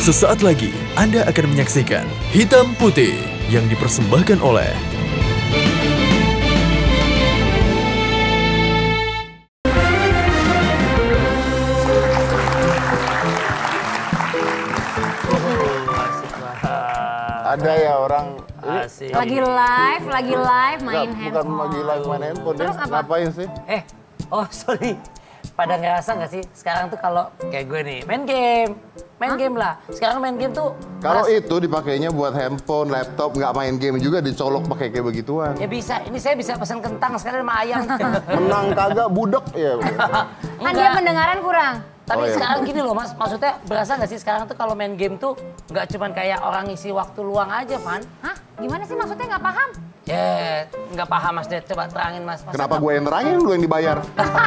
Sesaat lagi Anda akan menyaksikan Hitam Putih yang dipersembahkan oleh ada ya orang Asik. Lagi live main handphone. bukan lagi live main handphone. Terus dia apa? ngapain sih? Sorry. Pada ngerasa nggak sih sekarang tuh kalau kayak gue nih main game lah. Sekarang main game tuh Kalau itu dipakainya buat handphone, laptop, nggak main game juga dicolok pakai kayak begituan. ya bisa. Ini saya bisa pesan kentang sekalian sama ayam. Menang kagak budek ya. Kan dia pendengaran kurang. Tapi Oh, iya. sekarang gini loh Mas, maksudnya berasa nggak sih sekarang tuh kalau main game tuh nggak cuman kayak orang ngisi waktu luang aja, Van? Hah? Gimana sih maksudnya nggak paham? Ya, nggak paham Mas Ded. Coba terangin Mas. Kenapa gue yang terangin, lu yang dibayar?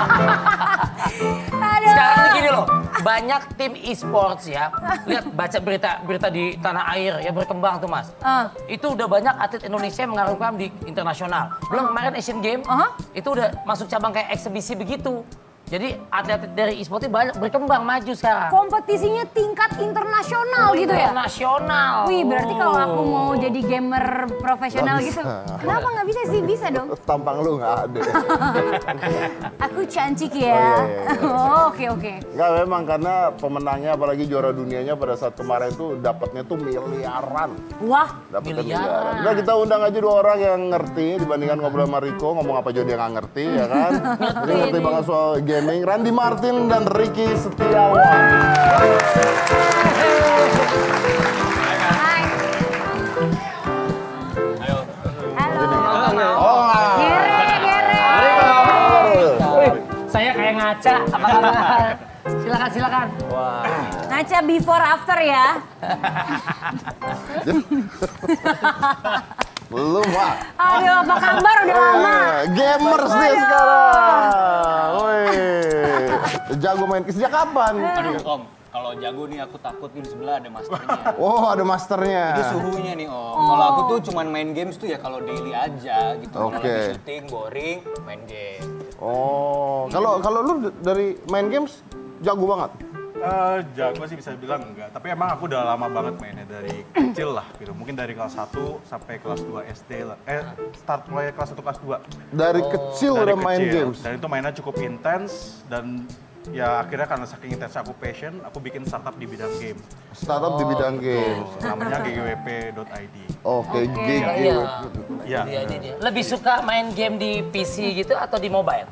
Sekarang tuh gini loh, banyak tim e-sports ya. Lihat baca berita di tanah air ya berkembang tuh Mas. Itu udah banyak atlet Indonesia yang mengharumkan di internasional. Belum kemarin Asian Games, itu udah masuk cabang kayak eksebisi begitu. Jadi atlet dari e-sport itu banyak berkembang maju sekarang. Kompetisinya tingkat internasional gitu ya? Internasional. Wih, berarti kalau aku mau jadi gamer profesional Nggak gitu, bisa. kenapa nggak bisa sih? Bisa dong. Tampang lu nggak ada. Aku cantik ya. Oh, iya. Oh, oke. Nggak, memang karena pemenangnya apalagi juara dunianya pada saat kemarin tuh dapatnya tuh miliaran. Wah, Dapatnya Miliaran. miliaran. Udah kita undang aja 2 orang yang ngerti dibandingkan ngobrol sama Rico, ngomong apa aja dia nggak ngerti ya kan. Dia ngerti banget soal gaming. Randy Martin dan Ricky Setiawan. hai. Halo. Oh, Gere. Saya kayak ngaca, apa kabar? Silakan. Ngaca before after ya. belum Pak. Aduh, apa kabar udah lama? Gamers dia sekarang. Wih. Jago main sejak kapan? Aduh Om, kalau jago nih aku takut nih di sebelah ada masternya. Oh, ada masternya. Itu suhunya nih Om. Kalau aku tuh cuman main games tuh ya kalau daily aja gitu. Kalau Oke. lagi syuting, boring, main game. Oh, kalau lu dari main games jago banget. Jago sih bisa bilang enggak, tapi emang aku udah lama banget mainnya dari kecil lah gitu. Mungkin dari kelas 1 sampai kelas 2 SD lah. Start mulai kelas 1 kelas 2. Dari kecil Dari udah main kecil. games. Dan itu mainnya cukup intens dan ya akhirnya karena saking intens aku passion, aku bikin startup di bidang game. Startup di bidang games. Namanya ggwp.id. Oke, GG. Iya. Dia. Lebih suka main game di PC gitu atau di mobile?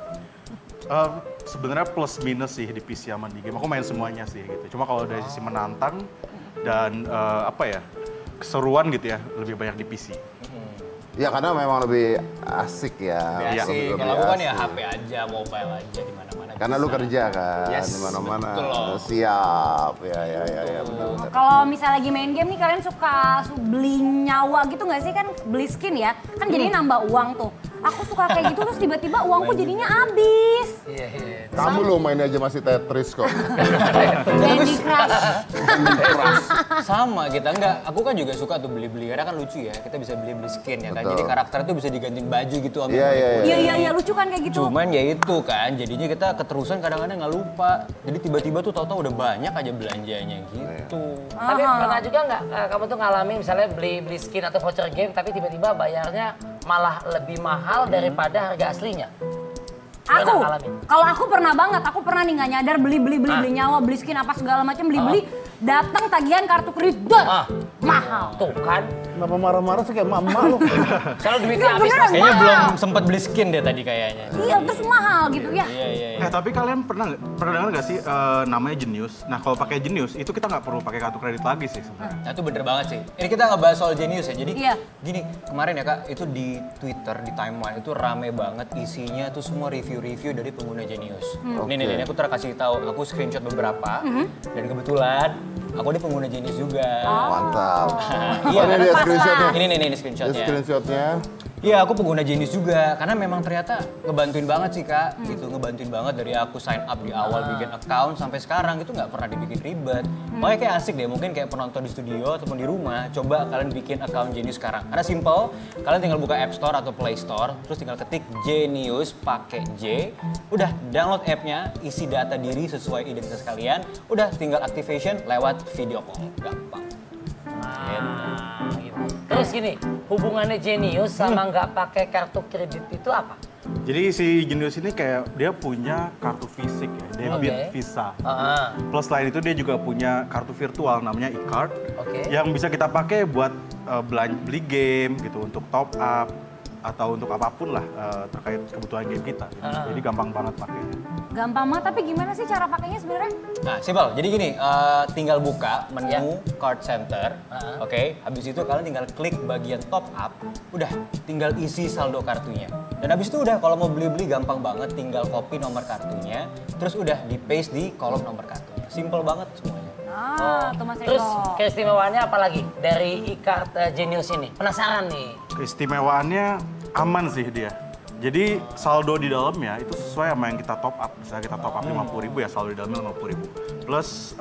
Sebenarnya plus minus sih di PC sama di game. Aku main semuanya sih gitu. Cuma kalau dari sisi menantang dan keseruan gitu ya, lebih banyak di PC. Ya karena memang lebih asik ya. Biasa sih, Lebih kalau aku kan ya asik. HP aja, mobile aja di mana-mana. Karena lu bisa. kerja kan Yes, di mana-mana. betul loh. Siap. Ya, benar. Kalau misalnya lagi main game nih kalian suka beli nyawa gitu nggak sih, kan beli skin ya? Kan jadinya nambah uang tuh. Aku suka kayak gitu terus tiba-tiba uangku jadinya habis. Iya. Kamu lo main aja masih Tetris kok. Candy Crush. Sama kita enggak, aku kan juga suka tuh beli-beli karena kan lucu ya. Kita bisa beli-beli skin ya kan. Betul. Jadi karakter tuh bisa digantiin baju gitu Om. Iya lucu kan kayak gitu. Cuman ya itu kan, jadinya kita keterusan kadang-kadang nggak lupa. Jadi tiba-tiba tuh tahu-tahu udah banyak aja belanjanya gitu. Tapi pernah juga nggak kamu tuh ngalamin misalnya beli skin atau voucher game tapi tiba-tiba bayarnya malah lebih mahal daripada harga aslinya? Pernah ngalamin? Kalau aku pernah banget, aku pernah nih nggak nyadar beli nyawa, beli skin apa segala macam, beli, datang tagihan kartu kredit, mahal. Tuh kan, Kenapa marah-marah sih kayak mama lu? kalau duitnya habis beneran. pasti. Kayaknya Mahal. belum sempat beli skin deh tadi kayaknya. Iya, terus mahal gitu ya. Iya. Tapi kalian pernah dengar nggak sih namanya Genius? Nah kalau pakai Genius itu kita nggak perlu pakai kartu kredit lagi sih sebenarnya. Nah itu bener banget sih. Ini kita ngebahas soal Genius ya. Jadi Iya. gini, kemarin ya Kak, itu di Twitter, di timeline itu rame banget isinya tuh semua review-review dari pengguna Genius. Nih, aku kasih tahu, aku screenshot beberapa dan kebetulan aku ini pengguna Genius juga. Mantap. Iya, Ini dia screenshotnya. Ini Ini screenshotnya. screenshotnya. Iya, aku pengguna Genius juga, karena memang ternyata ngebantuin banget sih Kak, gitu, ngebantuin banget dari aku sign up di awal bikin account sampai sekarang itu nggak pernah dibikin ribet. Makanya kayak asik deh, mungkin kayak penonton di studio ataupun di rumah, coba kalian bikin account Genius sekarang. Karena simple, kalian tinggal buka App Store atau Play Store, terus tinggal ketik Genius pakai J, udah download app-nya, isi data diri sesuai identitas kalian, udah tinggal activation lewat video call, gampang. Gitu. Terus gini, hubungannya Genius sama nggak pakai kartu kredit itu apa? Jadi si Genius ini kayak dia punya kartu fisik ya, debit, Visa. Plus selain itu dia juga punya kartu virtual namanya e-card yang bisa kita pakai buat beli game gitu, untuk top up atau untuk apapun lah terkait kebutuhan game kita. Jadi gampang banget pakainya. Gampang banget, tapi gimana sih cara pakainya sebenarnya? Nah, simpel. Jadi gini, tinggal buka menu Card Center, oke. Habis itu kalian tinggal klik bagian top up, udah tinggal isi saldo kartunya. Dan habis itu udah kalau mau beli-beli gampang banget, tinggal copy nomor kartunya, terus udah di paste di kolom nomor kartunya. Simpel banget semuanya. Tuh Mas Terus Riko. keistimewaannya apa lagi dari e-card Genius ini? Penasaran nih. Keistimewaannya aman sih dia. Jadi saldo di dalamnya itu sesuai sama yang kita top up. Misalnya kita top up 50.000 ya, saldo di dalamnya 50.000. Plus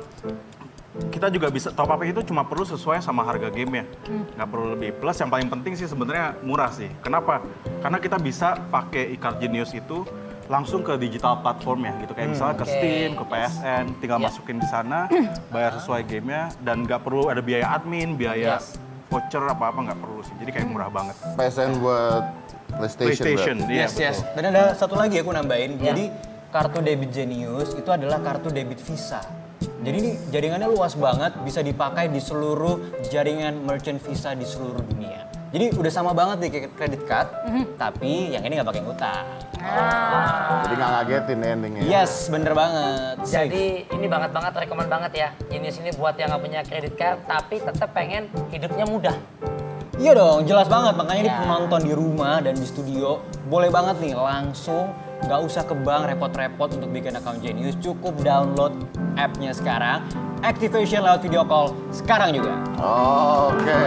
kita juga bisa top up itu cuma perlu sesuai sama harga game ya. Nggak perlu lebih. Plus yang paling penting sih sebenarnya murah sih. Kenapa? Karena kita bisa pakai e-card Genius itu langsung ke digital platform ya gitu. Kayak misalnya ke Steam, ke PSN, tinggal masukin di sana, bayar sesuai gamenya, dan nggak perlu ada biaya admin, biaya voucher apa-apa nggak perlu sih. Jadi kayak murah banget. PSN buat PlayStation. Iya, Yes. Dan ada satu lagi aku nambahin. Jadi kartu debit Genius itu adalah kartu debit Visa. Jadi ini jaringannya luas banget, bisa dipakai di seluruh jaringan merchant Visa di seluruh dunia. Jadi udah sama banget nih kayak credit card, tapi yang ini nggak pakai utang. Jadi nggak ngagetin endingnya. Yes, bener banget. Jadi ini banget rekomen banget ya. Genius ini buat yang nggak punya kredit card tapi tetap pengen hidupnya mudah. Iya dong, jelas banget. Makanya ini penonton di rumah dan di studio boleh banget nih langsung nggak usah ke bank repot-repot untuk bikin account Genius. Cukup download app-nya sekarang, activation lewat video call sekarang juga. Oke.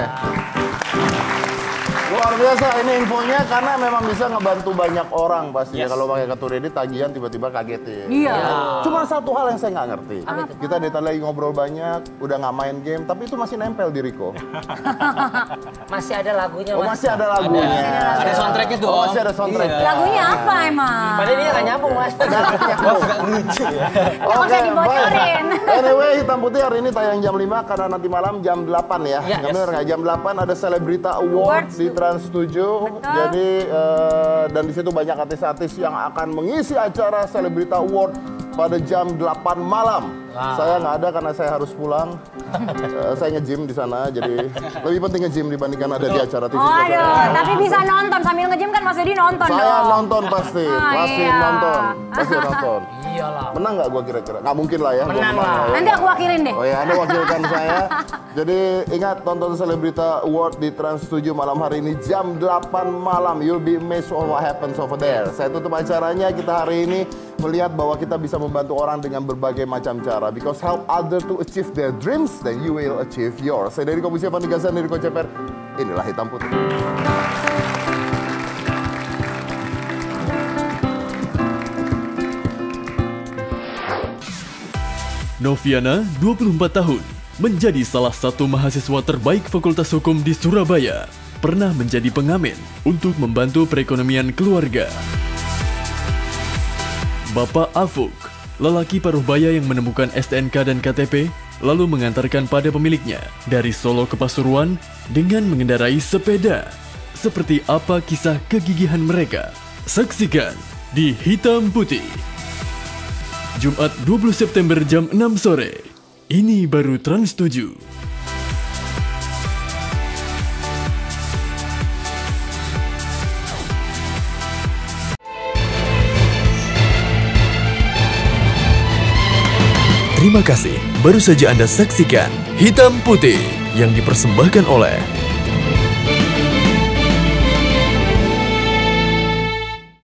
Luar biasa ini infonya, karena memang bisa ngebantu banyak orang pastinya. Kalau pakai kartu kredit tagihan tiba-tiba kagetin. Iya. Cuma satu hal yang saya nggak ngerti. Kita dari tadi lagi ngobrol banyak, udah nggak main game, tapi itu masih nempel di Riko. Masih ada lagunya, Oh Mas. masih ada lagunya. Ada soundtracknya tuh. Oh masih ada soundtrack. Lagunya apa emang? Padahal dia nggak nyambung, Mas. Wah, suka lucu ya. Nggak usah dibocorin. Anyway, Hitam Putih hari ini tayang jam 5 karena nanti malam jam 8 ya. Ya, Bener nggak? Jam 8 ada Selebrita Award di Trans 7. Jadi dan di situ banyak artis-artis yang akan mengisi acara Selebrita Award pada jam 8 malam. Saya nggak ada karena saya harus pulang. Saya nge-gym di sana, jadi lebih penting nge-gym dibandingkan ada di acara TV. Aduh, tapi bisa nonton sambil nge-gym kan Mas Yudi nonton dong. Saya nonton pasti nonton. Pasti nonton. Iyalah. Menang nggak gua kira-kira? Nggak mungkin lah ya. Menang lah. Nanti aku wakilin deh. Oh ya, Anda wakilkan saya. Jadi ingat, tonton Selebrita Award di Trans 7 malam hari ini jam 8 malam. You'll be amazed of what happens over there. Saya tutup acaranya. Kita hari ini melihat bahwa kita bisa membantu orang dengan berbagai macam cara. Because help others to achieve their dreams, then you will achieve yours. Saya dari Komisi Evan Nigasan dari Koceper. Inilah Hitam Putih. Noviana, 24 tahun, menjadi salah satu mahasiswa terbaik Fakultas Hukum di Surabaya. Pernah menjadi pengamen untuk membantu perekonomian keluarga. Bapak Afuk, lelaki paruh baya yang menemukan STNK dan KTP, lalu mengantarkan pada pemiliknya dari Solo ke Pasuruan dengan mengendarai sepeda. Seperti apa kisah kegigihan mereka? Saksikan di Hitam Putih. Jumat 20 September jam 6 sore. Ini baru Trans 7. Terima kasih, baru saja Anda saksikan Hitam Putih yang dipersembahkan oleh